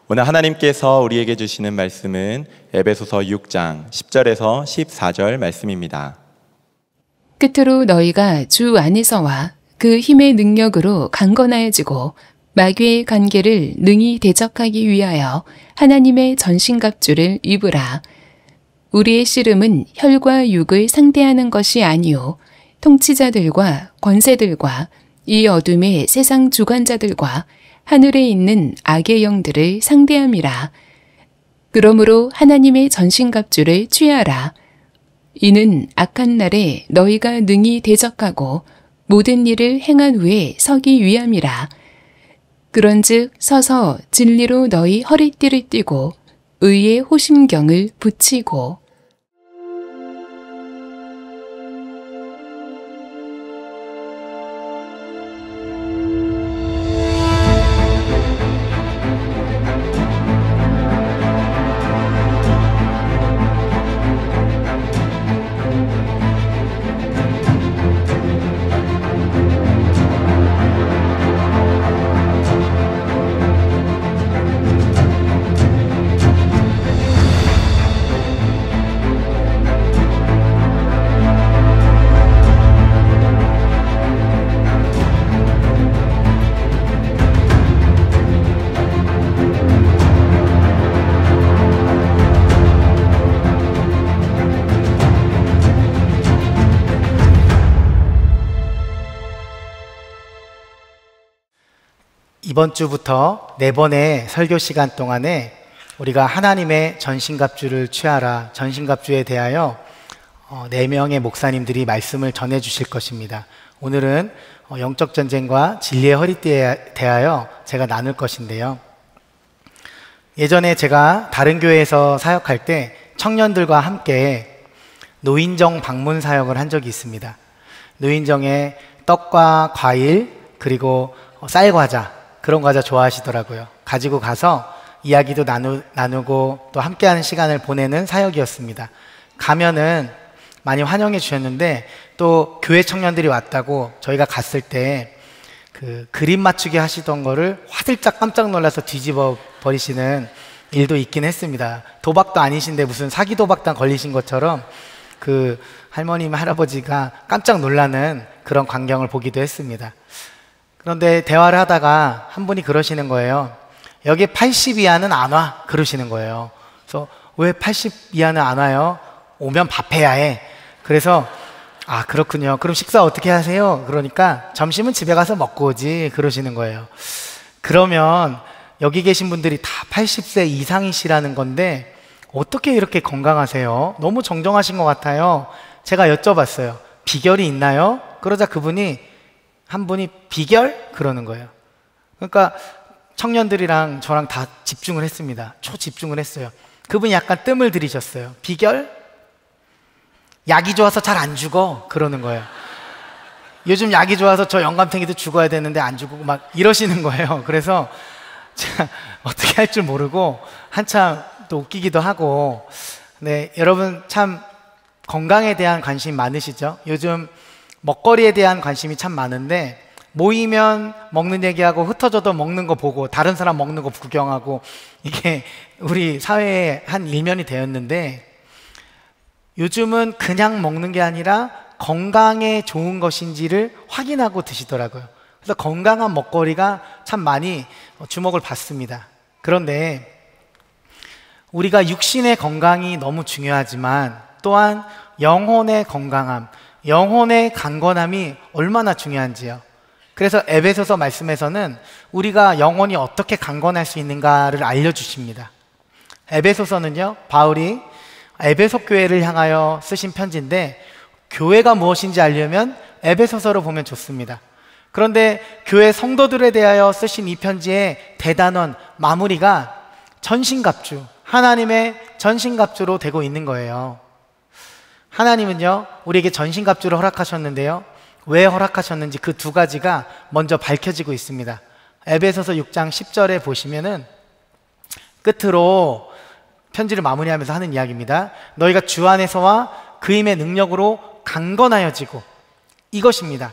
오늘 하나님께서 우리에게 주시는 말씀은 에베소서 6장 10절에서 14절 말씀입니다. 끝으로 너희가 주 안에서와 그 힘의 능력으로 강건하여지고 마귀의 관계를 능히 대적하기 위하여 하나님의 전신갑주를 입으라. 우리의 씨름은 혈과 육을 상대하는 것이 아니요 통치자들과 권세들과 이 어둠의 세상 주관자들과 하늘에 있는 악의 영들을 상대함이라. 그러므로 하나님의 전신갑주를 취하라. 이는 악한 날에 너희가 능히 대적하고 모든 일을 행한 후에 서기 위함이라. 그런즉 서서 진리로 너희 허리띠를 띠고 의의 호심경을 붙이고. 이번 주부터 4번의 설교 시간 동안에 우리가 하나님의 전신갑주를 취하라, 전신갑주에 대하여 4명의 목사님들이 말씀을 전해 주실 것입니다. 오늘은 영적 전쟁과 진리의 허리띠에 대하여 제가 나눌 것인데요. 예전에 제가 다른 교회에서 사역할 때 청년들과 함께 노인정 방문 사역을 한 적이 있습니다. 노인정에 떡과 과일 그리고 쌀과자, 그런 과자 좋아하시더라고요. 가지고 가서 이야기도 나누고 또 함께하는 시간을 보내는 사역이었습니다. 가면은 많이 환영해 주셨는데 또 교회 청년들이 왔다고 저희가 갔을 때 그 그림 맞추기 하시던 거를 화들짝 깜짝 놀라서 뒤집어 버리시는 일도 있긴 했습니다. 도박도 아니신데 무슨 사기 도박단 걸리신 것처럼 그 할머님, 할아버지가 깜짝 놀라는 그런 광경을 보기도 했습니다. 그런데 대화를 하다가 한 분이 그러시는 거예요. 여기 80 이하는 안 와. 그러시는 거예요. 그래서 왜 80 이하는 안 와요? 오면 밥해야 해. 그래서 아, 그렇군요. 그럼 식사 어떻게 하세요? 그러니까 점심은 집에 가서 먹고 오지. 그러시는 거예요. 그러면 여기 계신 분들이 다 80세 이상이시라는 건데 어떻게 이렇게 건강하세요? 너무 정정하신 것 같아요. 제가 여쭤봤어요. 비결이 있나요? 그러자 그분이 한 분이 비결? 그러는 거예요. 그러니까 청년들이랑 저랑 다 집중을 했습니다. 초집중을 했어요. 그분이 약간 뜸을 들이셨어요. 비결? 약이 좋아서 잘 안 죽어. 그러는 거예요. 요즘 약이 좋아서 저 영감탱이도 죽어야 되는데 안 죽고 막 이러시는 거예요. 그래서 제가 어떻게 할 줄 모르고 한참 또 웃기기도 하고. 네, 여러분 참 건강에 대한 관심 많으시죠? 요즘 먹거리에 대한 관심이 참 많은데 모이면 먹는 얘기하고 흩어져도 먹는 거 보고 다른 사람 먹는 거 구경하고 이게 우리 사회의 한 일면이 되었는데 요즘은 그냥 먹는 게 아니라 건강에 좋은 것인지를 확인하고 드시더라고요. 그래서 건강한 먹거리가 참 많이 주목을 받습니다. 그런데 우리가 육신의 건강이 너무 중요하지만 또한 영혼의 건강함, 영혼의 강건함이 얼마나 중요한지요. 그래서 에베소서 말씀에서는 우리가 영혼이 어떻게 강건할 수 있는가를 알려주십니다. 에베소서는요, 바울이 에베소 교회를 향하여 쓰신 편지인데 교회가 무엇인지 알려면 에베소서를 보면 좋습니다. 그런데 교회 성도들에 대하여 쓰신 이 편지의 대단원 마무리가 전신갑주, 하나님의 전신갑주로 되고 있는 거예요. 하나님은요, 우리에게 전신갑주를 허락하셨는데요. 왜 허락하셨는지 그 두 가지가 먼저 밝혀지고 있습니다. 에베소서 6장 10절에 보시면은 끝으로 편지를 마무리하면서 하는 이야기입니다. 너희가 주 안에서와 그 힘의 능력으로 강건하여지고, 이것입니다.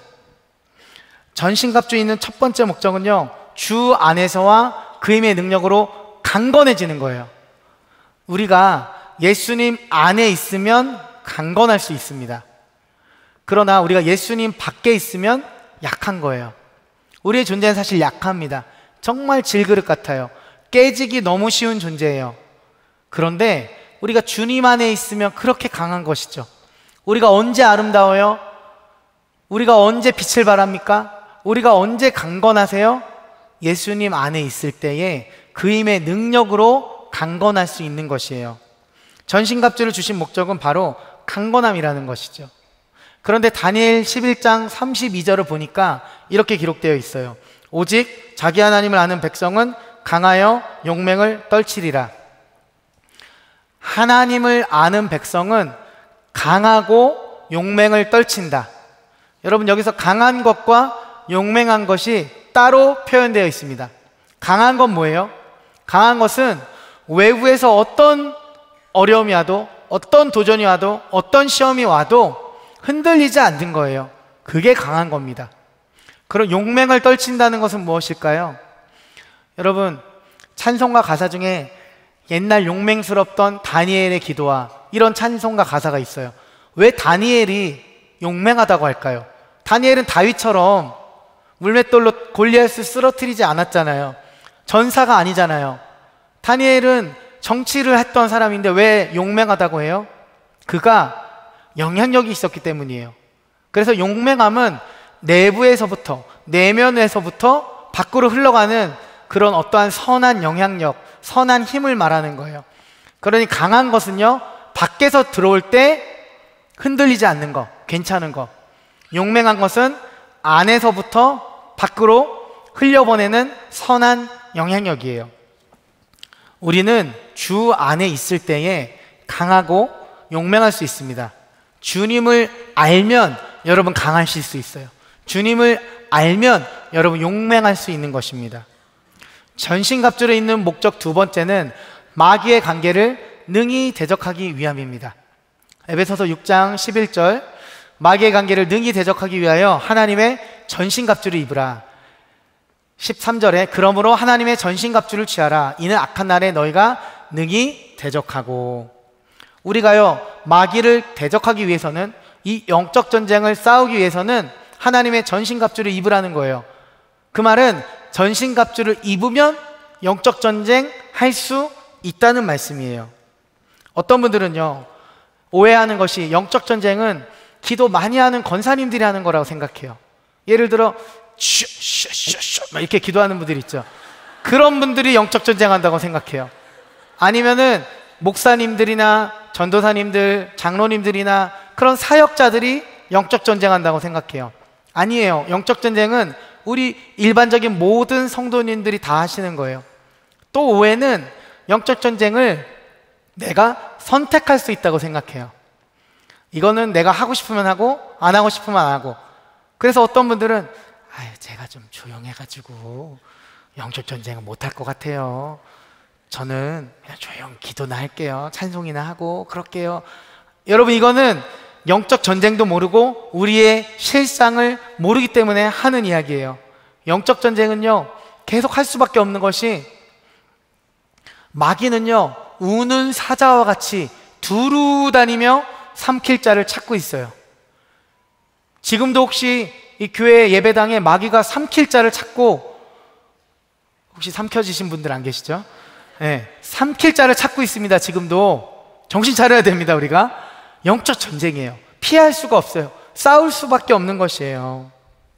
전신갑주에 있는 첫 번째 목적은요, 주 안에서와 그 힘의 능력으로 강건해지는 거예요. 우리가 예수님 안에 있으면 강건할 수 있습니다. 그러나 우리가 예수님 밖에 있으면 약한 거예요. 우리의 존재는 사실 약합니다. 정말 질그릇 같아요. 깨지기 너무 쉬운 존재예요. 그런데 우리가 주님 안에 있으면 그렇게 강한 것이죠. 우리가 언제 아름다워요? 우리가 언제 빛을 발합니까? 우리가 언제 강건하세요? 예수님 안에 있을 때에 그 힘의 능력으로 강건할 수 있는 것이에요. 전신갑주를 주신 목적은 바로 강건함이라는 것이죠. 그런데 다니엘 11장 32절을 보니까 이렇게 기록되어 있어요. 오직 자기 하나님을 아는 백성은 강하여 용맹을 떨치리라. 하나님을 아는 백성은 강하고 용맹을 떨친다. 여러분, 여기서 강한 것과 용맹한 것이 따로 표현되어 있습니다. 강한 건 뭐예요? 강한 것은 외부에서 어떤 어려움이 와도, 어떤 도전이 와도, 어떤 시험이 와도 흔들리지 않는 거예요. 그게 강한 겁니다. 그럼 용맹을 떨친다는 것은 무엇일까요? 여러분, 찬송가 가사 중에 옛날 용맹스럽던 다니엘의 기도와 이런 찬송가 가사가 있어요. 왜 다니엘이 용맹하다고 할까요? 다니엘은 다윗처럼 물맷돌로 골리앗을 쓰러뜨리지 않았잖아요. 전사가 아니잖아요. 다니엘은 정치를 했던 사람인데 왜 용맹하다고 해요? 그가 영향력이 있었기 때문이에요. 그래서 용맹함은 내부에서부터, 내면에서부터 밖으로 흘러가는 그런 어떠한 선한 영향력, 선한 힘을 말하는 거예요. 그러니 강한 것은요, 밖에서 들어올 때 흔들리지 않는 거, 괜찮은 거. 용맹한 것은 안에서부터 밖으로 흘려보내는 선한 영향력이에요. 우리는 주 안에 있을 때에 강하고 용맹할 수 있습니다. 주님을 알면 여러분 강하실 수 있어요. 주님을 알면 여러분 용맹할 수 있는 것입니다. 전신갑주를 입는 목적 두 번째는 마귀의 관계를 능히 대적하기 위함입니다. 에베소서 6장 11절, 마귀의 관계를 능히 대적하기 위하여 하나님의 전신갑주를 입으라. 13절에 그러므로 하나님의 전신갑주를 취하라. 이는 악한 날에 너희가 능히 대적하고. 우리가요, 마귀를 대적하기 위해서는, 이 영적 전쟁을 싸우기 위해서는 하나님의 전신갑주를 입으라는 거예요. 그 말은 전신갑주를 입으면 영적 전쟁 할 수 있다는 말씀이에요. 어떤 분들은요, 오해하는 것이 영적 전쟁은 기도 많이 하는 권사님들이 하는 거라고 생각해요. 예를 들어 막 이렇게 기도하는 분들 있죠. 그런 분들이 영적 전쟁한다고 생각해요. 아니면은 목사님들이나 전도사님들, 장로님들이나 그런 사역자들이 영적 전쟁한다고 생각해요. 아니에요. 영적 전쟁은 우리 일반적인 모든 성도님들이 다 하시는 거예요. 또 오해는 영적 전쟁을 내가 선택할 수 있다고 생각해요. 이거는 내가 하고 싶으면 하고 안 하고 싶으면 안 하고. 그래서 어떤 분들은 제가 좀 조용해가지고 영적 전쟁은 못할 것 같아요. 저는 그냥 조용 기도나 할게요. 찬송이나 하고 그럴게요. 여러분, 이거는 영적 전쟁도 모르고 우리의 실상을 모르기 때문에 하는 이야기예요. 영적 전쟁은요, 계속 할 수밖에 없는 것이, 마귀는요, 우는 사자와 같이 두루 다니며 삼킬 자를 찾고 있어요. 지금도 혹시 이 교회 예배당에 마귀가 삼킬 자를 찾고, 혹시 삼켜지신 분들 안 계시죠? 네, 삼킬 자를 찾고 있습니다. 지금도 정신 차려야 됩니다. 우리가 영적 전쟁이에요. 피할 수가 없어요. 싸울 수밖에 없는 것이에요.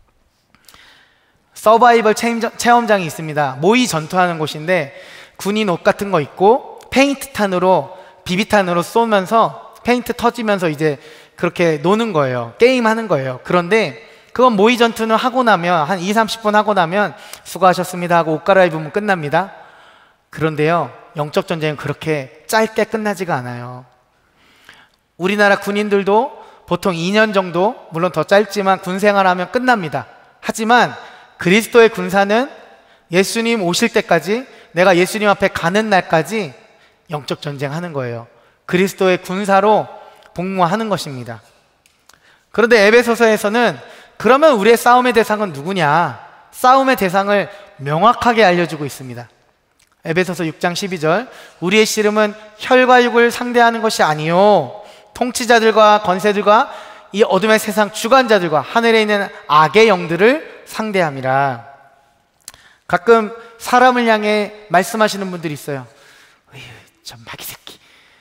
서바이벌 체험장이 있습니다. 모의 전투하는 곳인데 군인 옷 같은 거 입고 페인트탄으로, 비비탄으로 쏘면서 페인트 터지면서 이제 그렇게 노는 거예요. 게임하는 거예요. 그런데 그건 모의 전투는 하고 나면 한 20-30분 하고 나면 수고하셨습니다 하고 옷 갈아입으면 끝납니다. 그런데요, 영적 전쟁은 그렇게 짧게 끝나지가 않아요. 우리나라 군인들도 보통 2년 정도, 물론 더 짧지만 군 생활하면 끝납니다. 하지만 그리스도의 군사는 예수님 오실 때까지, 내가 예수님 앞에 가는 날까지 영적 전쟁하는 거예요. 그리스도의 군사로 복무하는 것입니다. 그런데 에베소서에서는 그러면 우리의 싸움의 대상은 누구냐? 싸움의 대상을 명확하게 알려주고 있습니다. 에베소서 6장 12절, 우리의 씨름은 혈과 육을 상대하는 것이 아니요 통치자들과 권세들과 이 어둠의 세상 주관자들과 하늘에 있는 악의 영들을 상대함이라. 가끔 사람을 향해 말씀하시는 분들이 있어요. 어휴, 저 마귀 새끼.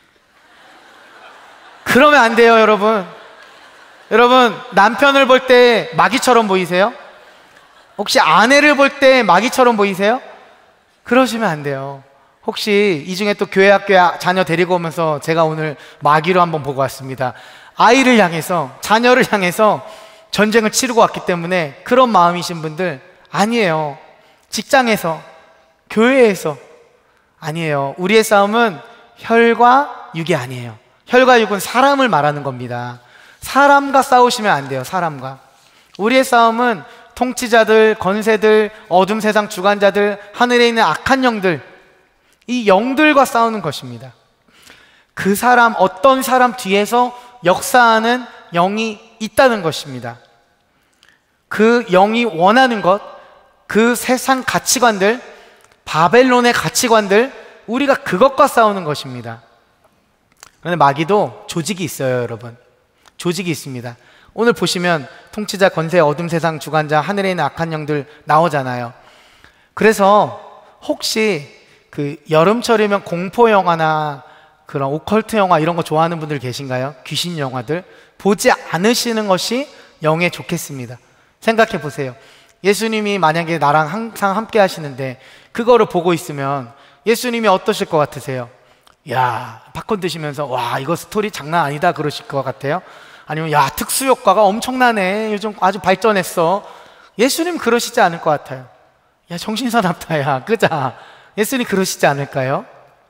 그러면 안 돼요, 여러분. 여러분, 남편을 볼 때 마귀처럼 보이세요? 혹시 아내를 볼 때 마귀처럼 보이세요? 그러시면 안 돼요. 혹시 이 중에 또 교회 학교에 자녀 데리고 오면서 제가 오늘 마귀로 한번 보고 왔습니다. 아이를 향해서, 자녀를 향해서 전쟁을 치르고 왔기 때문에 그런 마음이신 분들 아니에요. 직장에서, 교회에서 아니에요. 우리의 싸움은 혈과 육이 아니에요. 혈과 육은 사람을 말하는 겁니다. 사람과 싸우시면 안 돼요. 사람과. 우리의 싸움은 통치자들, 권세들, 어둠 세상 주관자들, 하늘에 있는 악한 영들, 이 영들과 싸우는 것입니다. 그 사람, 어떤 사람 뒤에서 역사하는 영이 있다는 것입니다. 그 영이 원하는 것, 그 세상 가치관들, 바벨론의 가치관들, 우리가 그것과 싸우는 것입니다. 그런데 마귀도 조직이 있어요, 여러분. 조직이 있습니다. 오늘 보시면 통치자, 권세, 어둠 세상 주관자, 하늘에 있는 악한 영들 나오잖아요. 그래서 혹시 그 여름철이면 공포 영화나 그런 오컬트 영화 이런 거 좋아하는 분들 계신가요? 귀신 영화들 보지 않으시는 것이 영에 좋겠습니다. 생각해 보세요. 예수님이 만약에 나랑 항상 함께 하시는데 그거를 보고 있으면 예수님이 어떠실 것 같으세요? 야, 팝콘 드시면서 와, 이거 스토리 장난 아니다 그러실 것 같아요? 아니면 야, 특수 효과가 엄청나네, 요즘 아주 발전했어. 예수님 그러시지 않을 것 같아요. 야, 정신사납다, 야, 끄자. 예수님 그러시지 않을까요?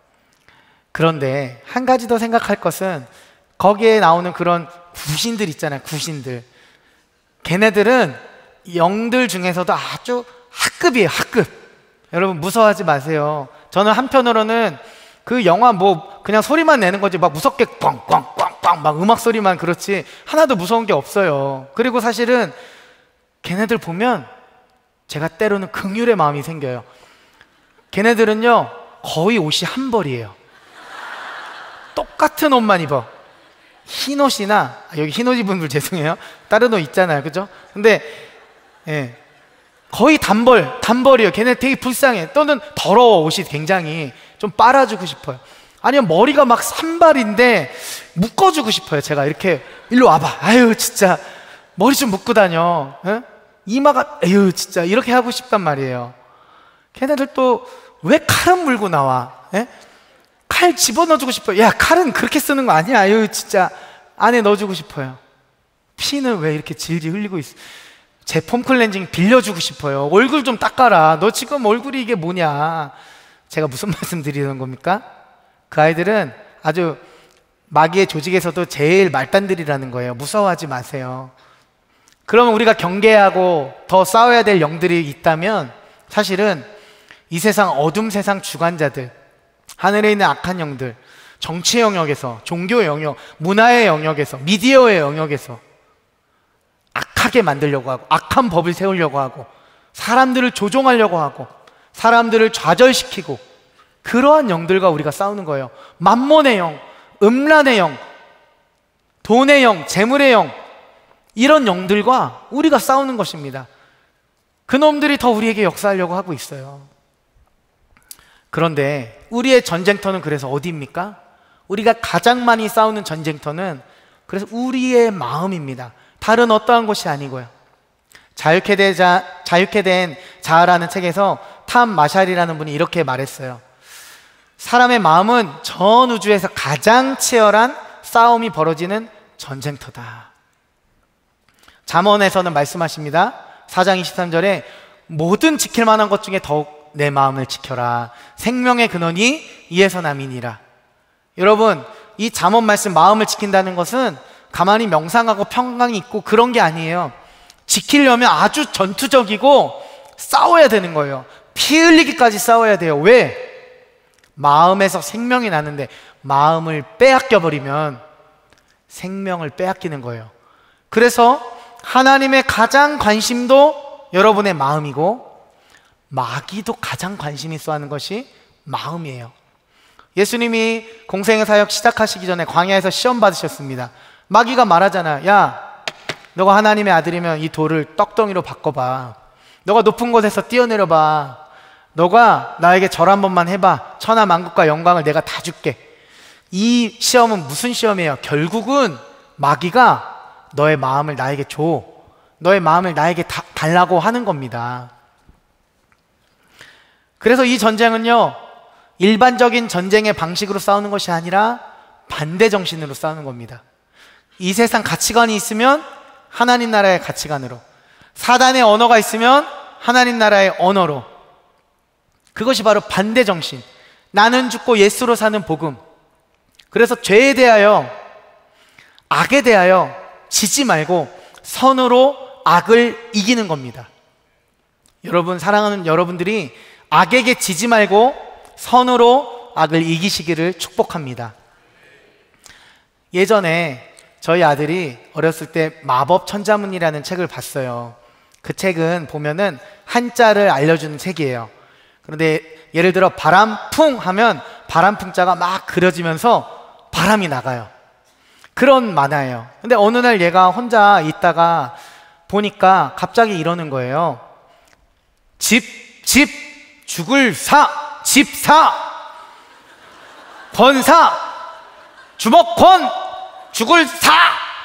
그런데 한 가지 더 생각할 것은 거기에 나오는 그런 구신들 있잖아요. 구신들. 걔네들은 영들 중에서도 아주 하급이에요. 하급. 여러분 무서워하지 마세요. 저는 한편으로는 그 영화 뭐 그냥 소리만 내는 거지 막 무섭게 꽝꽝꽝꽝 막 음악 소리만 그렇지 하나도 무서운 게 없어요. 그리고 사실은 걔네들 보면 제가 때로는 긍휼의 마음이 생겨요. 걔네들은요 거의 옷이 한 벌이에요. 똑같은 옷만 입어. 흰 옷이나 여기 흰 옷 입은 분들 죄송해요. 다른 옷 있잖아요, 그죠? 근데 예, 거의 단벌이에요. 걔네 되게 불쌍해. 또는 더러워. 옷이 굉장히 좀 빨아주고 싶어요. 아니면 머리가 막 산발인데 묶어주고 싶어요. 제가 이렇게 일로 와봐. 아유 진짜 머리 좀 묶고 다녀. 에? 이마가 아유 진짜 이렇게 하고 싶단 말이에요. 걔네들 또 왜 칼은 물고 나와? 에? 칼 집어넣어주고 싶어요. 야, 칼은 그렇게 쓰는 거 아니야. 아유 진짜 안에 넣어주고 싶어요. 피는 왜 이렇게 질질 흘리고 있어? 제 폼클렌징 빌려주고 싶어요. 얼굴 좀 닦아라. 너 지금 얼굴이 이게 뭐냐? 제가 무슨 말씀 드리는 겁니까? 그 아이들은 아주 마귀의 조직에서도 제일 말단들이라는 거예요. 무서워하지 마세요. 그러면 우리가 경계하고 더 싸워야 될 영들이 있다면 사실은 이 세상 어둠 세상 주관자들, 하늘에 있는 악한 영들, 정치 영역에서, 종교 영역, 문화의 영역에서, 미디어의 영역에서 악하게 만들려고 하고 악한 법을 세우려고 하고 사람들을 조종하려고 하고 사람들을 좌절시키고 그러한 영들과 우리가 싸우는 거예요. 만몬의 영, 음란의 영, 돈의 영, 재물의 영, 이런 영들과 우리가 싸우는 것입니다. 그놈들이 더 우리에게 역사하려고 하고 있어요. 그런데 우리의 전쟁터는 그래서 어디입니까? 우리가 가장 많이 싸우는 전쟁터는 그래서 우리의 마음입니다. 다른 어떠한 곳이 아니고요. 자유케 된 자아라는 책에서 탐 마샬이라는 분이 이렇게 말했어요. 사람의 마음은 전 우주에서 가장 치열한 싸움이 벌어지는 전쟁터다. 잠언에서는 말씀하십니다. 4장 23절에 모든 지킬 만한 것 중에 더욱 내 마음을 지켜라. 생명의 근원이 이에서 남이니라. 여러분, 이 잠언 말씀 마음을 지킨다는 것은 가만히 명상하고 평강이 있고 그런 게 아니에요. 지키려면 아주 전투적이고 싸워야 되는 거예요. 피 흘리기까지 싸워야 돼요. 왜? 마음에서 생명이 나는데 마음을 빼앗겨 버리면 생명을 빼앗기는 거예요. 그래서 하나님의 가장 관심도 여러분의 마음이고 마귀도 가장 관심 있어 하는 것이 마음이에요. 예수님이 공생의 사역 시작하시기 전에 광야에서 시험 받으셨습니다. 마귀가 말하잖아. 야, 너가 하나님의 아들이면 이 돌을 떡덩이로 바꿔봐. 너가 높은 곳에서 뛰어내려봐. 너가 나에게 절 한 번만 해봐. 천하 만국과 영광을 내가 다 줄게. 이 시험은 무슨 시험이에요? 결국은 마귀가 너의 마음을 나에게 줘. 너의 마음을 나에게 달라고 하는 겁니다. 그래서 이 전쟁은요, 일반적인 전쟁의 방식으로 싸우는 것이 아니라 반대 정신으로 싸우는 겁니다. 이 세상 가치관이 있으면 하나님 나라의 가치관으로, 사단의 언어가 있으면 하나님 나라의 언어로, 그것이 바로 반대 정신, 나는 죽고 예수로 사는 복음. 그래서 죄에 대하여, 악에 대하여 지지 말고 선으로 악을 이기는 겁니다. 여러분, 사랑하는 여러분들이 악에게 지지 말고 선으로 악을 이기시기를 축복합니다. 예전에 저희 아들이 어렸을 때 마법 천자문이라는 책을 봤어요. 그 책은 보면은 한자를 알려주는 책이에요. 그런데 예를 들어 바람풍 하면 바람풍자가 막 그려지면서 바람이 나가요. 그런 만화예요. 근데 어느 날 얘가 혼자 있다가 보니까 갑자기 이러는 거예요. 집, 죽을 사, 집사, 권사, 주먹권, 죽을 사.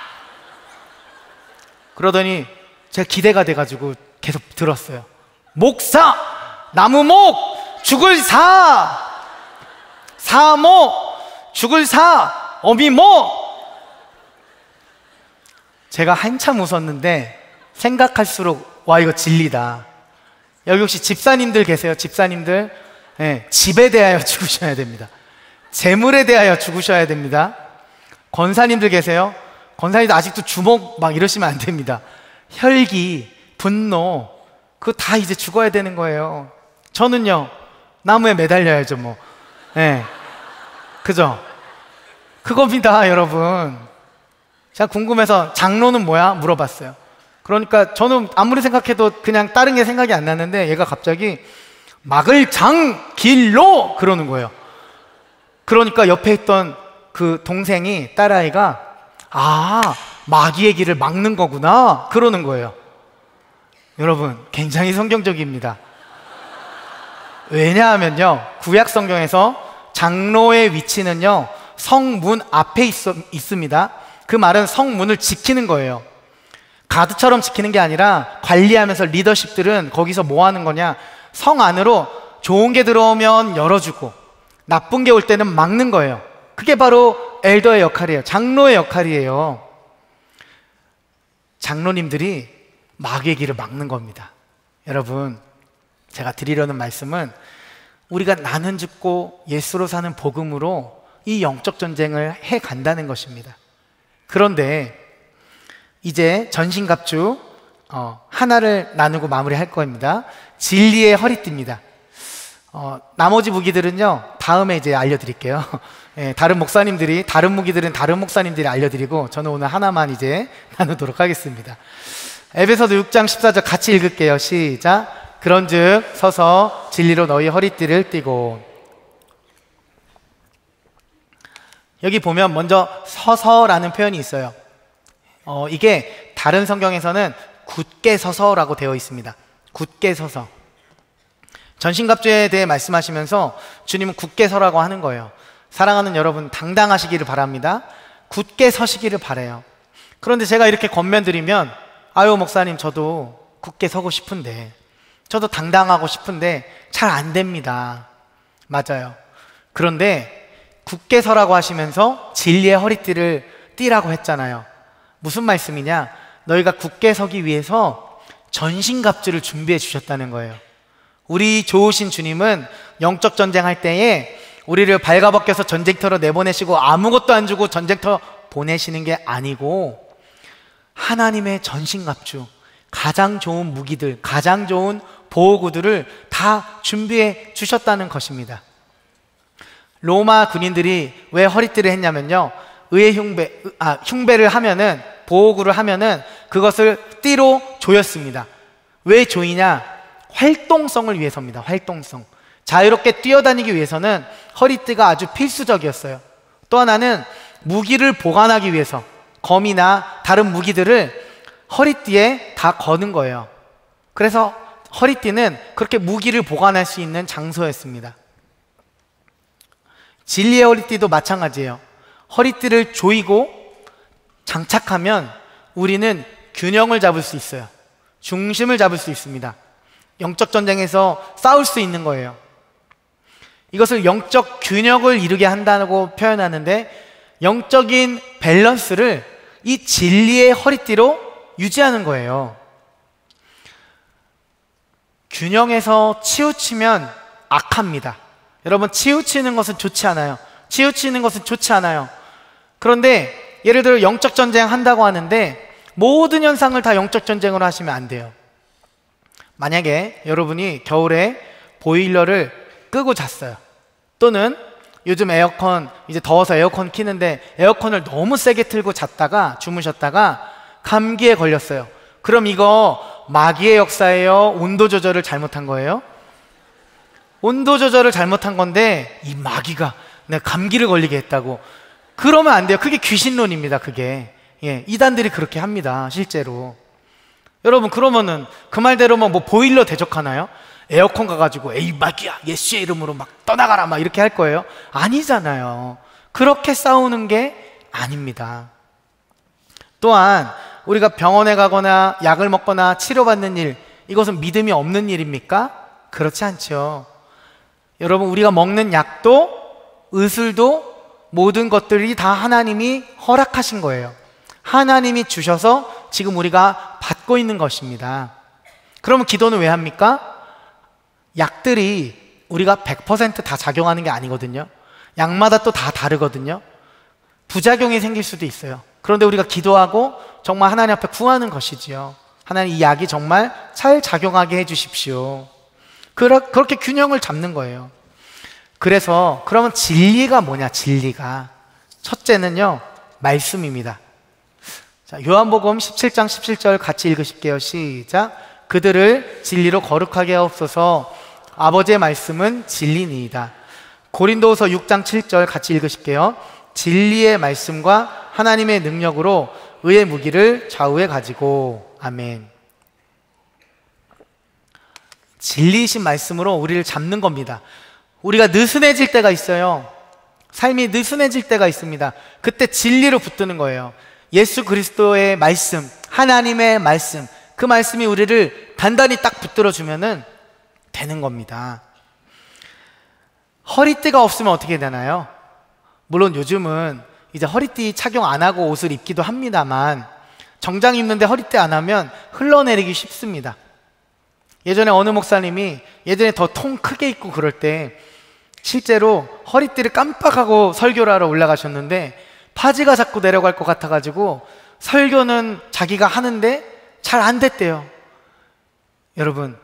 그러더니 제가 기대가 돼가지고 계속 들었어요. 목사, 나무목, 죽을 사, 사목, 죽을 사, 어미목. 제가 한참 웃었는데 생각할수록 와, 이거 진리다. 여기 혹시 집사님들 계세요? 집사님들, 네, 집에 대하여 죽으셔야 됩니다. 재물에 대하여 죽으셔야 됩니다. 권사님들 계세요? 권사님들 아직도 주먹 막 이러시면 안 됩니다. 혈기, 분노, 그거 다 이제 죽어야 되는 거예요. 저는요, 나무에 매달려야죠, 뭐. 네. 그죠? 그겁니다, 여러분. 제가 궁금해서 장로는 뭐야? 물어봤어요. 그러니까 저는 아무리 생각해도 그냥 다른 게 생각이 안 났는데 얘가 갑자기 막을 장 길로 그러는 거예요. 그러니까 옆에 있던 그 동생이, 딸아이가, 아, 마귀의 길을 막는 거구나 그러는 거예요. 여러분, 굉장히 성경적입니다. 왜냐하면요, 구약 성경에서 장로의 위치는요, 성문 앞에 있습니다. 그 말은 성문을 지키는 거예요. 가드처럼 지키는 게 아니라 관리하면서 리더십들은 거기서 뭐 하는 거냐, 성 안으로 좋은 게 들어오면 열어주고 나쁜 게 올 때는 막는 거예요. 그게 바로 엘더의 역할이에요. 장로의 역할이에요. 장로님들이 마귀의 길을 막는 겁니다. 여러분, 제가 드리려는 말씀은 우리가 나는 죽고 예수로 사는 복음으로 이 영적 전쟁을 해 간다는 것입니다. 그런데 이제 전신갑주 하나를 나누고 마무리할 겁니다. 진리의 허리띠입니다. 나머지 무기들은요, 다음에 이제 알려드릴게요. 예, 다른 무기들은 다른 목사님들이 알려드리고 저는 오늘 하나만 이제 나누도록 하겠습니다. 에베소서 6장 14절 같이 읽을게요. 시작. 그런즉 서서 진리로 너희 허리띠를 띠고. 여기 보면 먼저 서서라는 표현이 있어요. 이게 다른 성경에서는 굳게 서서라고 되어 있습니다. 굳게 서서. 전신갑주에 대해 말씀하시면서 주님은 굳게 서라고 하는 거예요. 사랑하는 여러분, 당당하시기를 바랍니다. 굳게 서시기를 바라요. 그런데 제가 이렇게 권면드리면, 아유 목사님, 저도 굳게 서고 싶은데, 저도 당당하고 싶은데 잘 안 됩니다. 맞아요. 그런데 굳게 서라고 하시면서 진리의 허리띠를 띠라고 했잖아요. 무슨 말씀이냐? 너희가 굳게 서기 위해서 전신갑주를 준비해 주셨다는 거예요. 우리 좋으신 주님은 영적 전쟁할 때에 우리를 발가벗겨서 전쟁터로 내보내시고 아무것도 안 주고 전쟁터 보내시는 게 아니고, 하나님의 전신갑주, 가장 좋은 무기들, 가장 좋은 보호구들을 다 준비해 주셨다는 것입니다. 로마 군인들이 왜 허리띠를 했냐면요, 의의 흉배를 하면은, 보호구를 하면은 그것을 띠로 조였습니다. 왜 조이냐? 활동성을 위해서입니다. 활동성. 자유롭게 뛰어다니기 위해서는 허리띠가 아주 필수적이었어요. 또 하나는 무기를 보관하기 위해서 검이나 다른 무기들을 허리띠에 다 거는 거예요. 그래서 허리띠는 그렇게 무기를 보관할 수 있는 장소였습니다. 진리의 허리띠도 마찬가지예요. 허리띠를 조이고 장착하면 우리는 균형을 잡을 수 있어요. 중심을 잡을 수 있습니다. 영적 전쟁에서 싸울 수 있는 거예요. 이것을 영적 균형을 이루게 한다고 표현하는데, 영적인 밸런스를 이 진리의 허리띠로 유지하는 거예요. 균형에서 치우치면 악합니다. 여러분, 치우치는 것은 좋지 않아요. 치우치는 것은 좋지 않아요. 그런데 예를 들어 영적 전쟁 한다고 하는데 모든 현상을 다 영적 전쟁으로 하시면 안 돼요. 만약에 여러분이 겨울에 보일러를 끄고 잤어요. 또는 요즘 에어컨, 이제 더워서 에어컨 키는데 에어컨을 너무 세게 틀고 잤다가 주무셨다가 감기에 걸렸어요. 그럼 이거 마귀의 역사예요? 온도 조절을 잘못한 거예요? 온도 조절을 잘못한 건데 이 마귀가 내가 감기를 걸리게 했다고, 그러면 안 돼요. 그게 귀신론입니다. 그게 이단들이 그렇게 합니다. 실제로. 여러분, 그러면은 그 말대로만 뭐 보일러 대적하나요? 에어컨 가가지고 에이 마귀야 예수의 이름으로 막 떠나가라 막 이렇게 할 거예요? 아니잖아요. 그렇게 싸우는 게 아닙니다. 또한 우리가 병원에 가거나 약을 먹거나 치료받는 일, 이것은 믿음이 없는 일입니까? 그렇지 않죠. 여러분, 우리가 먹는 약도 의술도 모든 것들이 다 하나님이 허락하신 거예요. 하나님이 주셔서 지금 우리가 받고 있는 것입니다. 그러면 기도는 왜 합니까? 약들이 우리가 100% 다 작용하는 게 아니거든요. 약마다 또 다 다르거든요. 부작용이 생길 수도 있어요. 그런데 우리가 기도하고 정말 하나님 앞에 구하는 것이지요. 하나님, 이 약이 정말 잘 작용하게 해주십시오. 그렇게 균형을 잡는 거예요. 그래서 그러면 진리가 뭐냐? 진리가 첫째는요, 말씀입니다. 자, 요한복음 17장 17절 같이 읽으실게요. 시작. 그들을 진리로 거룩하게 하옵소서. 아버지의 말씀은 진리니이다. 고린도후서 6장 7절 같이 읽으실게요. 진리의 말씀과 하나님의 능력으로 의의 무기를 좌우에 가지고. 아멘. 진리이신 말씀으로 우리를 잡는 겁니다. 우리가 느슨해질 때가 있어요. 삶이 느슨해질 때가 있습니다. 그때 진리로 붙드는 거예요. 예수 그리스도의 말씀, 하나님의 말씀, 그 말씀이 우리를 단단히 딱 붙들어주면은 되는 겁니다. 허리띠가 없으면 어떻게 되나요? 물론 요즘은 이제 허리띠 착용 안 하고 옷을 입기도 합니다만, 정장 입는데 허리띠 안 하면 흘러내리기 쉽습니다. 예전에 어느 목사님이 예전에 더 통 크게 입고 그럴 때 실제로 허리띠를 깜빡하고 설교를 하러 올라가셨는데 파지가 자꾸 내려갈 것 같아가지고 설교는 자기가 하는데 잘 안 됐대요. 여러분,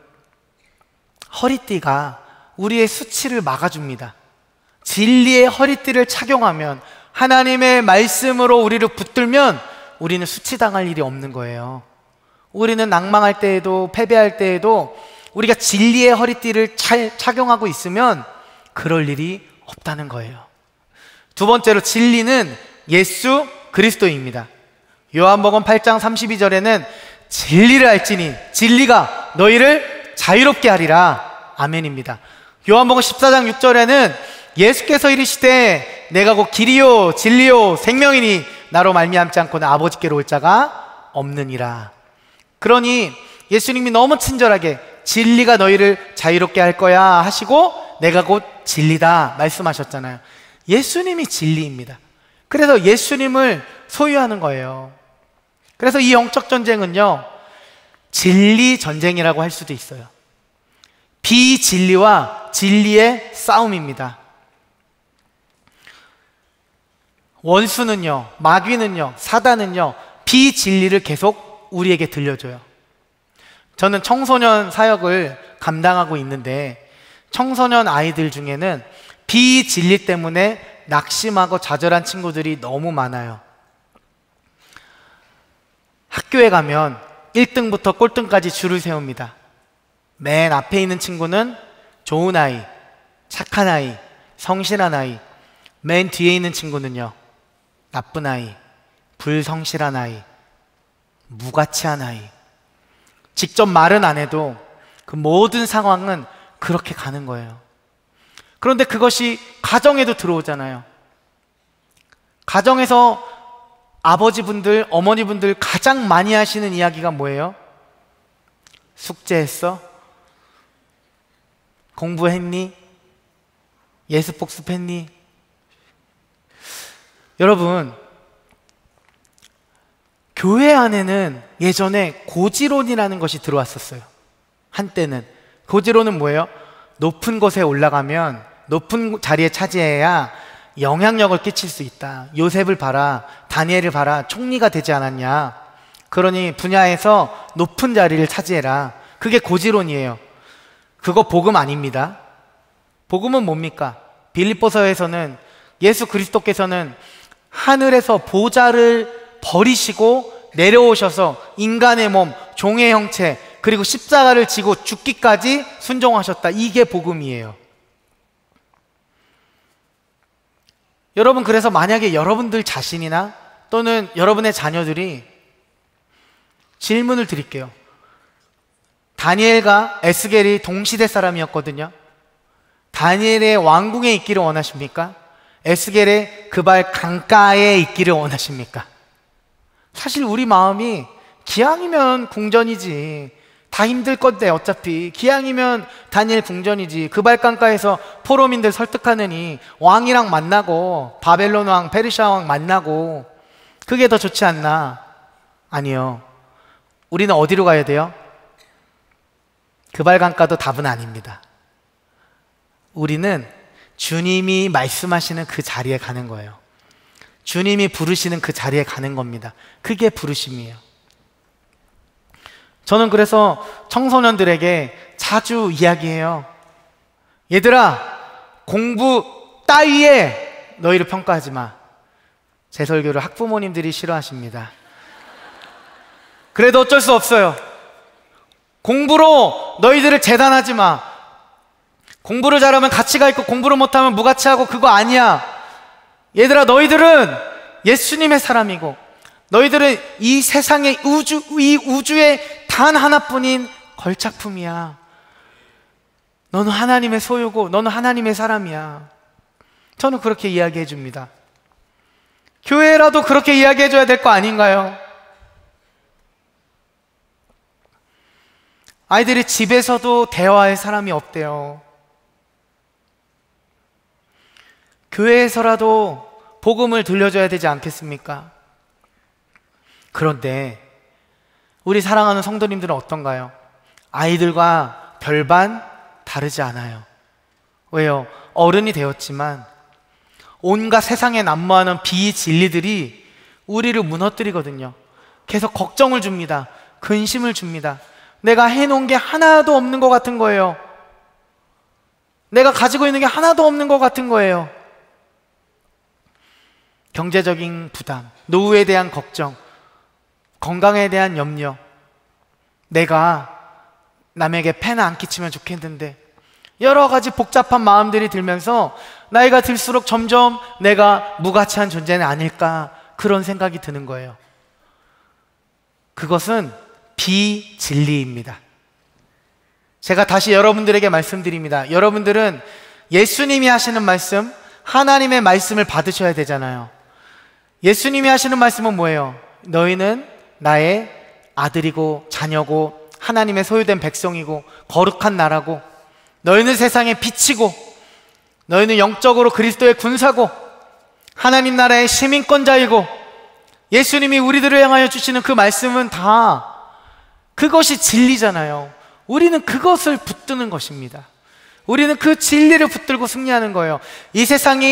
허리띠가 우리의 수치를 막아줍니다. 진리의 허리띠를 착용하면, 하나님의 말씀으로 우리를 붙들면 우리는 수치당할 일이 없는 거예요. 우리는 낭망할 때에도 패배할 때에도 우리가 진리의 허리띠를 잘 착용하고 있으면 그럴 일이 없다는 거예요. 두 번째로, 진리는 예수 그리스도입니다. 요한복음 8장 32절에는 진리를 알지니 진리가 너희를 자유롭게 하리라. 아멘입니다. 요한복음 14장 6절에는 예수께서 이르시되 내가 곧 길이요 진리요 생명이니 나로 말미암지 않고는 아버지께로 올 자가 없느니라. 그러니 예수님이 너무 친절하게 진리가 너희를 자유롭게 할 거야 하시고 내가 곧 진리다 말씀하셨잖아요. 예수님이 진리입니다. 그래서 예수님을 소유하는 거예요. 그래서 이 영적 전쟁은요, 진리 전쟁이라고 할 수도 있어요. 비진리와 진리의 싸움입니다. 원수는요, 마귀는요, 사단은요, 비진리를 계속 우리에게 들려줘요. 저는 청소년 사역을 감당하고 있는데 청소년 아이들 중에는 비진리 때문에 낙심하고 좌절한 친구들이 너무 많아요. 학교에 가면 1등부터 꼴등까지 줄을 세웁니다. 맨 앞에 있는 친구는 좋은 아이, 착한 아이, 성실한 아이. 맨 뒤에 있는 친구는요, 나쁜 아이, 불성실한 아이, 무가치한 아이. 직접 말은 안 해도 그 모든 상황은 그렇게 가는 거예요. 그런데 그것이 가정에도 들어오잖아요. 가정에서 아버지분들, 어머니분들 가장 많이 하시는 이야기가 뭐예요? 숙제했어? 공부했니? 예습 복습했니? 여러분, 교회 안에는 예전에 고지론이라는 것이 들어왔었어요. 한때는. 고지론은 뭐예요? 높은 곳에 올라가면, 높은 자리에 차지해야 영향력을 끼칠 수 있다. 요셉을 봐라, 다니엘을 봐라, 총리가 되지 않았냐. 그러니 분야에서 높은 자리를 차지해라. 그게 고지론이에요. 그거 복음 아닙니다. 복음은 뭡니까? 빌립보서에서는 예수 그리스도께서는 하늘에서 보좌를 버리시고 내려오셔서 인간의 몸, 종의 형체, 그리고 십자가를 지고 죽기까지 순종하셨다. 이게 복음이에요. 여러분, 그래서 만약에 여러분들 자신이나 또는 여러분의 자녀들이 질문을 드릴게요. 다니엘과 에스겔이 동시대 사람이었거든요. 다니엘의 왕궁에 있기를 원하십니까? 에스겔의 그발 강가에 있기를 원하십니까? 사실 우리 마음이 기왕이면 궁전이지. 다 힘들 건데 어차피 기왕이면 다니엘 궁전이지. 그발 강가에서 포로민들 설득하느니 왕이랑 만나고 바벨론 왕, 페르시아 왕 만나고 그게 더 좋지 않나? 아니요. 우리는 어디로 가야 돼요? 그발 강가도 답은 아닙니다. 우리는 주님이 말씀하시는 그 자리에 가는 거예요. 주님이 부르시는 그 자리에 가는 겁니다. 그게 부르심이에요. 저는 그래서 청소년들에게 자주 이야기해요. 얘들아, 공부 따위에 너희를 평가하지 마. 제 설교를 학부모님들이 싫어하십니다. 그래도 어쩔 수 없어요. 공부로 너희들을 재단하지 마. 공부를 잘하면 가치가 있고 공부를 못하면 무가치하고 그거 아니야. 얘들아, 너희들은 예수님의 사람이고 너희들은 이 세상의 이 우주의 단 하나뿐인 걸작품이야. 너는 하나님의 소유고 너는 하나님의 사람이야. 저는 그렇게 이야기해 줍니다. 교회라도 그렇게 이야기해 줘야 될 거 아닌가요? 아이들이 집에서도 대화할 사람이 없대요. 교회에서라도 복음을 들려줘야 되지 않겠습니까? 그런데 우리 사랑하는 성도님들은 어떤가요? 아이들과 별반 다르지 않아요. 왜요? 어른이 되었지만 온갖 세상에 난무하는 비진리들이 우리를 무너뜨리거든요. 계속 걱정을 줍니다. 근심을 줍니다. 내가 해놓은 게 하나도 없는 것 같은 거예요. 내가 가지고 있는 게 하나도 없는 것 같은 거예요. 경제적인 부담, 노후에 대한 걱정, 건강에 대한 염려, 내가 남에게 폐나 안 끼치면 좋겠는데 여러 가지 복잡한 마음들이 들면서 나이가 들수록 점점 내가 무가치한 존재는 아닐까 그런 생각이 드는 거예요. 그것은 비진리입니다. 제가 다시 여러분들에게 말씀드립니다. 여러분들은 예수님이 하시는 말씀, 하나님의 말씀을 받으셔야 되잖아요. 예수님이 하시는 말씀은 뭐예요? 너희는 나의 아들이고 자녀고 하나님의 소유된 백성이고 거룩한 나라고 너희는 세상의 빛이고 너희는 영적으로 그리스도의 군사고 하나님 나라의 시민권자이고 예수님이 우리들을 향하여 주시는 그 말씀은 다 그것이 진리잖아요. 우리는 그것을 붙드는 것입니다. 우리는 그 진리를 붙들고 승리하는 거예요. 이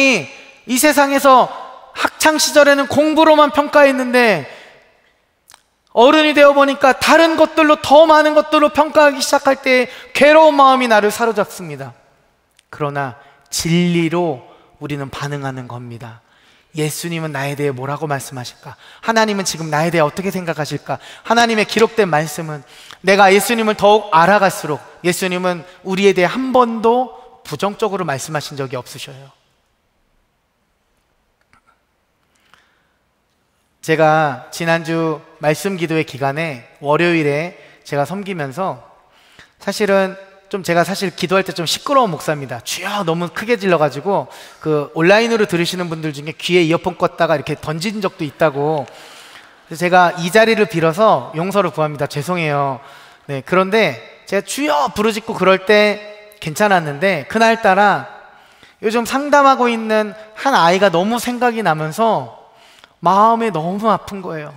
세상에서 학창 시절에는 공부로만 평가했는데 어른이 되어 보니까 다른 것들로 더 많은 것들로 평가하기 시작할 때 괴로운 마음이 나를 사로잡습니다. 그러나 진리로 우리는 반응하는 겁니다. 예수님은 나에 대해 뭐라고 말씀하실까? 하나님은 지금 나에 대해 어떻게 생각하실까? 하나님의 기록된 말씀은 내가 예수님을 더욱 알아갈수록 예수님은 우리에 대해 한 번도 부정적으로 말씀하신 적이 없으셔요. 제가 지난주 말씀 기도회 기간에 월요일에 제가 섬기면서 사실은 제가 사실 기도할 때 좀 시끄러운 목사입니다. 주여 너무 크게 질러가지고 그 온라인으로 들으시는 분들 중에 귀에 이어폰 꽂다가 이렇게 던진 적도 있다고. 그래서 제가 이 자리를 빌어서 용서를 구합니다. 죄송해요. 네, 그런데 제가 주여 부르짖고 그럴 때 괜찮았는데 그날따라 요즘 상담하고 있는 한 아이가 너무 생각이 나면서 마음이 너무 아픈 거예요.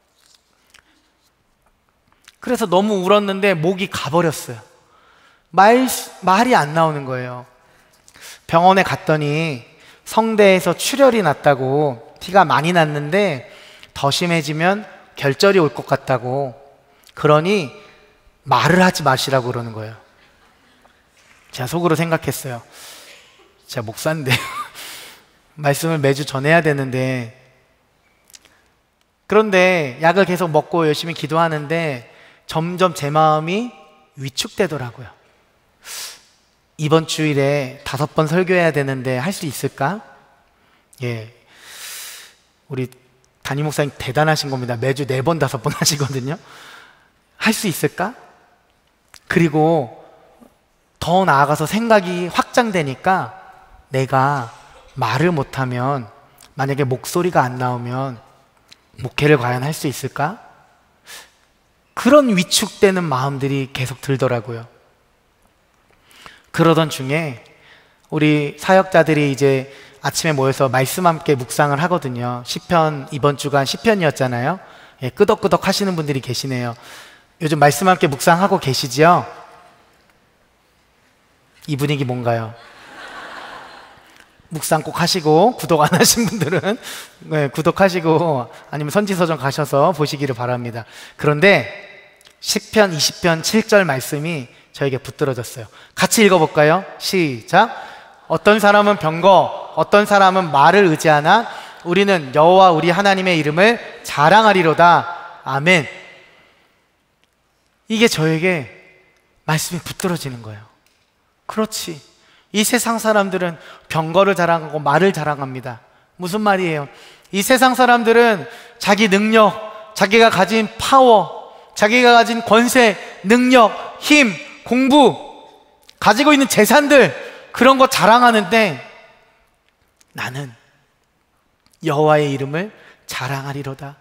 그래서 너무 울었는데 목이 가버렸어요. 말이 안 나오는 거예요. 병원에 갔더니 성대에서 출혈이 났다고, 피가 많이 났는데 더 심해지면 결절이 올 것 같다고, 그러니 말을 하지 마시라고 그러는 거예요. 제가 속으로 생각했어요. 제가 목사인데 말씀을 매주 전해야 되는데, 그런데 약을 계속 먹고 열심히 기도하는데 점점 제 마음이 위축되더라고요. 이번 주일에 5번 설교해야 되는데 할 수 있을까? 예, 우리 담임 목사님 대단하신 겁니다. 매주 4번, 5번 하시거든요. 할 수 있을까? 그리고 더 나아가서 생각이 확장되니까 내가 말을 못하면, 만약에 목소리가 안 나오면 목회를 과연 할 수 있을까? 그런 위축되는 마음들이 계속 들더라고요. 그러던 중에 우리 사역자들이 이제 아침에 모여서 말씀 함께 묵상을 하거든요. 시편, 이번 주간 시편이었잖아요. 예, 끄덕끄덕 하시는 분들이 계시네요. 요즘 말씀 함께 묵상하고 계시지요? 이 분위기 뭔가요? 묵상 꼭 하시고, 구독 안 하신 분들은 네, 구독하시고 아니면 선지서점 가셔서 보시기를 바랍니다. 그런데 시편 20편 7절 말씀이 저에게 붙들어졌어요. 같이 읽어볼까요? 시작. 어떤 사람은 병거, 어떤 사람은 말을 의지하나 우리는 여호와 우리 하나님의 이름을 자랑하리로다. 아멘. 이게 저에게 말씀이 붙들어지는 거예요. 그렇지, 이 세상 사람들은 병거를 자랑하고 말을 자랑합니다. 무슨 말이에요? 이 세상 사람들은 자기 능력, 자기가 가진 파워, 자기가 가진 권세, 능력, 힘, 공부, 가지고 있는 재산들, 그런 거 자랑하는데 나는 여호와의 이름을 자랑하리로다.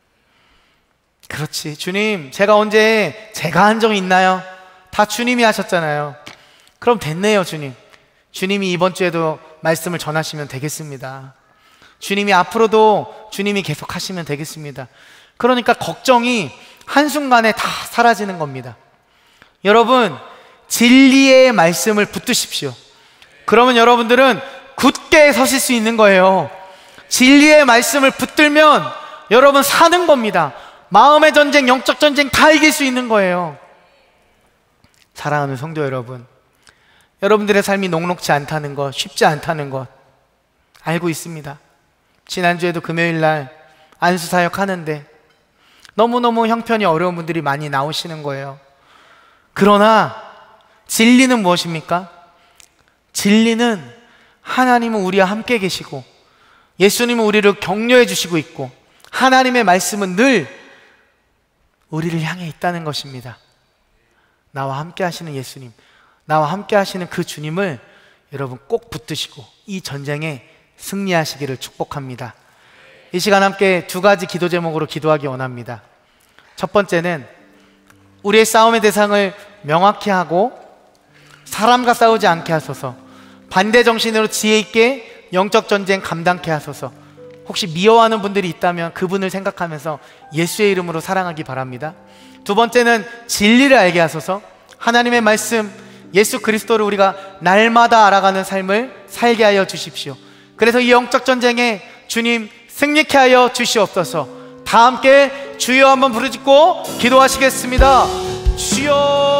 그렇지, 주님, 제가 언제 제가 한 적이 있나요? 다 주님이 하셨잖아요. 그럼 됐네요, 주님. 주님이 이번 주에도 말씀을 전하시면 되겠습니다. 주님이 앞으로도 주님이 계속 하시면 되겠습니다. 그러니까 걱정이 한순간에 다 사라지는 겁니다. 여러분, 진리의 말씀을 붙드십시오. 그러면 여러분들은 굳게 서실 수 있는 거예요. 진리의 말씀을 붙들면 여러분 사는 겁니다. 마음의 전쟁, 영적 전쟁 다 이길 수 있는 거예요. 사랑하는 성도 여러분, 여러분들의 삶이 녹록지 않다는 것, 쉽지 않다는 것 알고 있습니다. 지난주에도 금요일날 안수사역 하는데 너무너무 형편이 어려운 분들이 많이 나오시는 거예요. 그러나 진리는 무엇입니까? 진리는 하나님은 우리와 함께 계시고 예수님은 우리를 격려해 주시고 있고 하나님의 말씀은 늘 우리를 향해 있다는 것입니다. 나와 함께 하시는 예수님, 나와 함께 하시는 그 주님을 여러분 꼭 붙드시고 이 전쟁에 승리하시기를 축복합니다. 이 시간 함께 2가지 기도 제목으로 기도하기 원합니다. 첫 번째는 우리의 싸움의 대상을 명확히 하고 사람과 싸우지 않게 하소서, 반대 정신으로 지혜 있게 영적 전쟁 감당케 하소서. 혹시 미워하는 분들이 있다면 그분을 생각하면서 예수의 이름으로 사랑하기 바랍니다. 두 번째는 진리를 알게 하소서, 하나님의 말씀 예수 그리스도를 우리가 날마다 알아가는 삶을 살게 하여 주십시오. 그래서 이 영적 전쟁에 주님 승리케 하여 주시옵소서. 다 함께 주여 한번 부르짖고 기도하시겠습니다. 주여.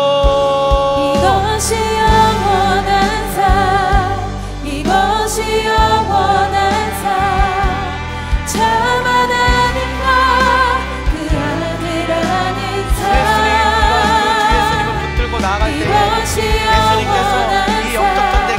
이것이 영원한 삶, 이것이 영원한 삶, 참 하나님과 그 아들 아닌 삶. 예수님을 붙들고 나아갈 때 이것이 예수님께서 이 영적 전쟁에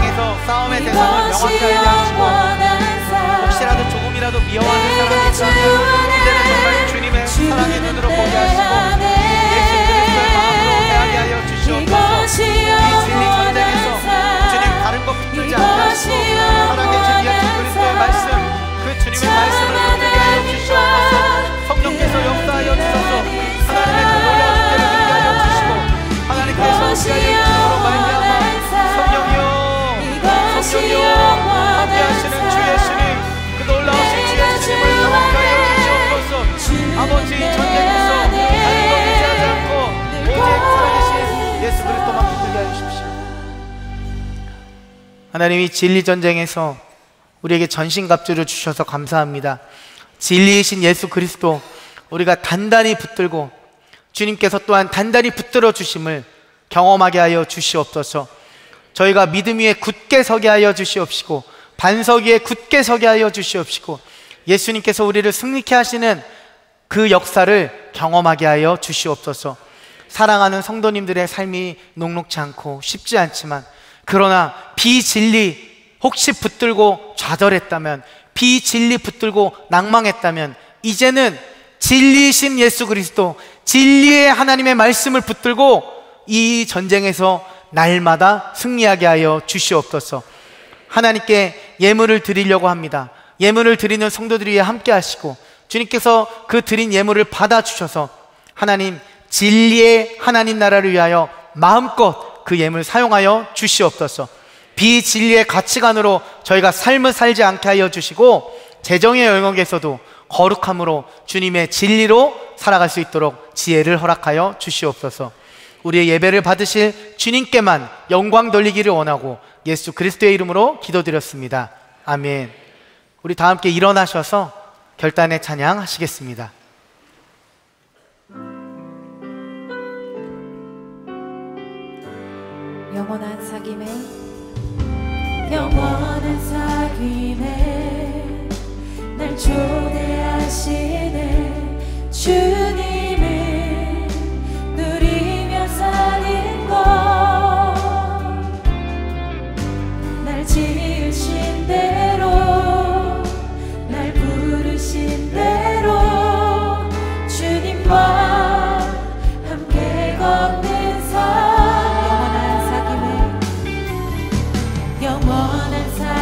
싸움의 대상을 명확히 알게 하시고 혹시라도 조금이라도 미워하는 사람이 있다면 이제는 정말 주님의 사랑의 눈으로 보게 하시고 예수 그리스도의 마음으로 대하게 하여 주시옵소서. 이 진리 전쟁에서 주님 다른 것 붙들지 않게 하시고 살아계신 예수 그리스도의 말씀, 그 주님의 말씀을 붙들게 하여 주시옵소서. 성령께서 역사하여 주셔서 하나님의 그 놀라운 은혜를 누리게 하여 주시고 하나님께서 우리가 예수로 말미암아 성령이여 함께 하시는 주 예수님, 그 놀라우신 주 예수님을 경험하게 하여 주시옵소서. 아버지 이 전쟁에서 다른 것 의지하지 않고 오직 살아계신 예수 그리스도만 붙들게 하여 주십시오. 하나님이 진리 전쟁에서 우리에게 전신갑주를 주셔서 감사합니다. 진리이신 예수 그리스도 우리가 단단히 붙들고 주님께서 또한 단단히 붙들어 주심을 경험하게 하여 주시옵소서. 저희가 믿음 위에 굳게 서게 하여 주시옵시고 반석 위에 굳게 서게 하여 주시옵시고 예수님께서 우리를 승리케 하시는 그 역사를 경험하게 하여 주시옵소서. 사랑하는 성도님들의 삶이 녹록지 않고 쉽지 않지만 그러나 비진리 혹시 붙들고 좌절했다면, 비진리 붙들고 낭망했다면 이제는 진리이신 예수 그리스도, 진리의 하나님의 말씀을 붙들고 이 전쟁에서 날마다 승리하게 하여 주시옵소서. 하나님께 예물을 드리려고 합니다. 예물을 드리는 성도들이 함께 하시고 주님께서 그 드린 예물을 받아주셔서 하나님 진리의 하나님 나라를 위하여 마음껏 그 예물 사용하여 주시옵소서. 비진리의 가치관으로 저희가 삶을 살지 않게 하여 주시고 재정의 영역에서도 거룩함으로 주님의 진리로 살아갈 수 있도록 지혜를 허락하여 주시옵소서. 우리의 예배를 받으실 주님께만 영광 돌리기를 원하고 예수 그리스도의 이름으로 기도드렸습니다. 아멘. 우리 다 함께 일어나셔서 결단의 찬양 하시겠습니다. 영원한 사귐에 영원한 사귐에 날 초대하시네 주님을 누리며 사는 것 날 지으신 대로 날 부르신 대로 주님과 함께 걷는 삶 영원한 사귐에 영원한 사귐에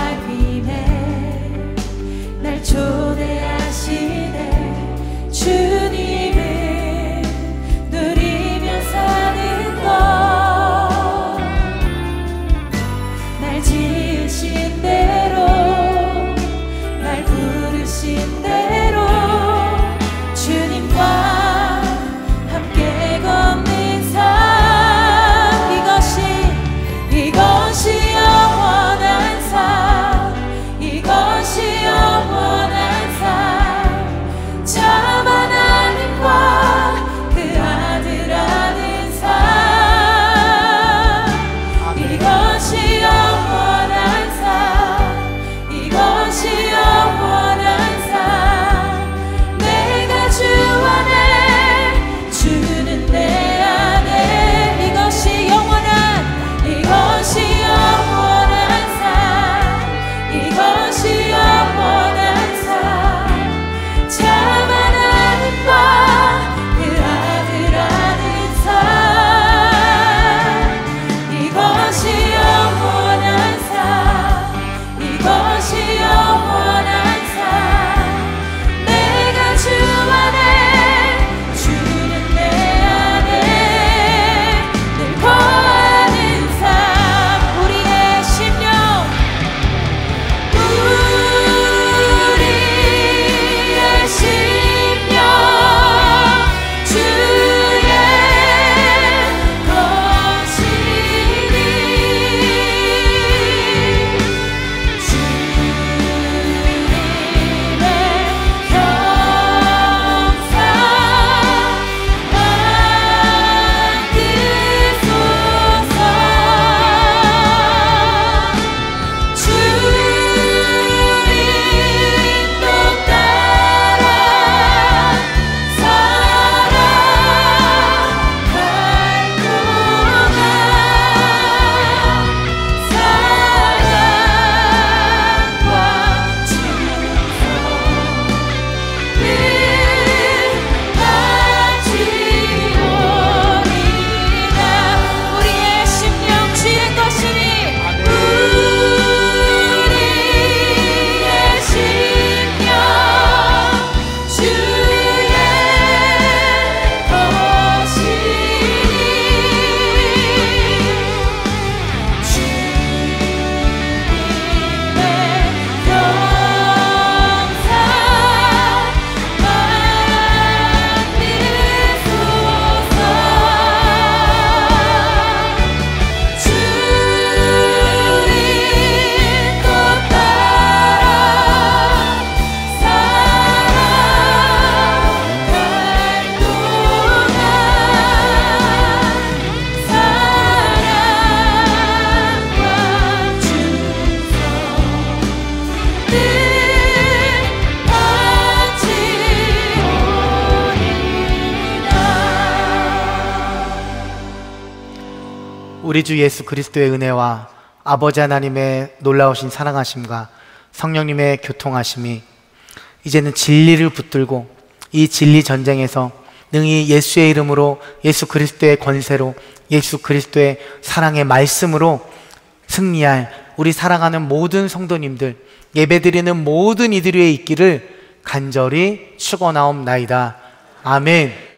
우리 주 예수 그리스도의 은혜와 아버지 하나님의 놀라우신 사랑하심과 성령님의 교통하심이 이제는 진리를 붙들고 이 진리 전쟁에서 능히 예수의 이름으로, 예수 그리스도의 권세로, 예수 그리스도의 사랑의 말씀으로 승리할 우리 사랑하는 모든 성도님들, 예배드리는 모든 이들 위에 있기를 간절히 축원하옵나이다. 아멘.